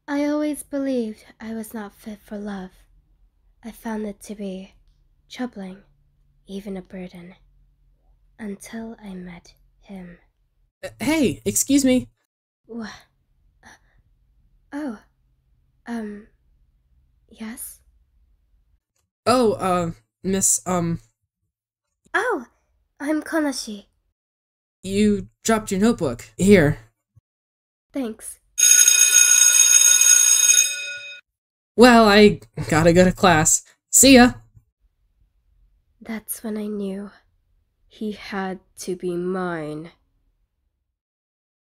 I always believed I was not fit for love. I found it to be troubling, even a burden, until I met him. Hey, excuse me. Wha- Oh, um, yes? Oh, Miss, Oh, I'm Konashi. you dropped your notebook. Here. Thanks. Well, I gotta go to class. See ya. That's when I knew he had to be mine.